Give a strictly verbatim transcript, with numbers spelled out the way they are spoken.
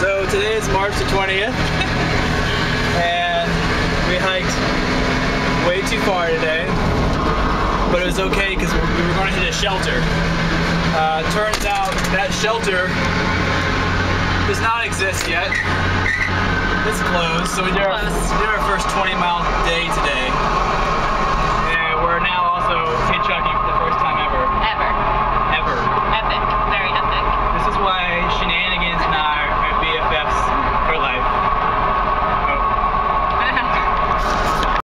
So today is March the twentieth, and we hiked way too far today, but it was okay because we were going to hit a shelter. Uh, turns out that shelter does not exist yet. It's closed, so we did our, did our first twenty mile day today, and we're now also hitchhiking